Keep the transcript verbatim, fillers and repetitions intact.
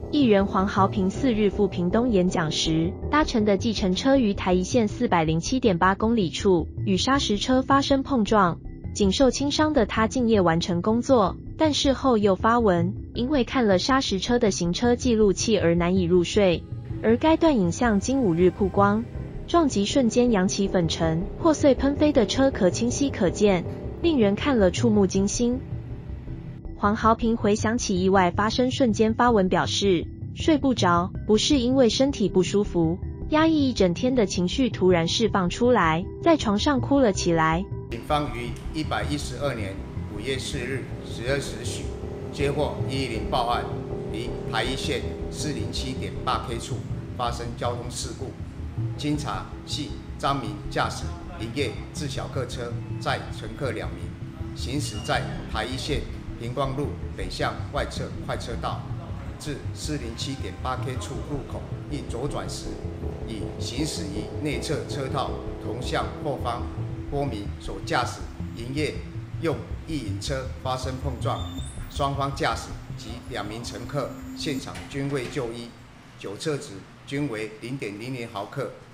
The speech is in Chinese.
艺人黄豪平四日赴屏东演讲时，搭乘的计程车于台一线 四百零七点八公里处与砂石车发生碰撞，仅受轻伤的他敬业完成工作，但事后又发文，因为看了砂石车的行车记录器而难以入睡。而该段影像经五日曝光，撞击瞬间扬起粉尘，破碎喷飞的车壳清晰可见，令人看了触目惊心。黄豪平回想起意外发生瞬间发文表示，睡不着，不是因为身体不舒服，压抑一整天的情绪突然释放出来，在床上哭了起来。 警方于一百一十二年五月四日十二时许接获一一零报案，于台一线四零七点八 K 处发生交通事故，经查系张明驾驶营业自小客车，载乘客两名，行驶在台一线平光路北向外侧快车道，至四零七点八 K 处入口一左转时，与行驶于内侧车道同向后方波民所驾驶营业用一引车发生碰撞，双方驾驶及两名乘客现场均未就医，酒测值均为 零点零零毫克。